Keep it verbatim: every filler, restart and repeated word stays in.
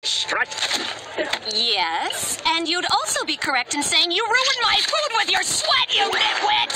Strike. Yes, and you'd also be correct in saying you ruined my food with your sweat, you nitwit!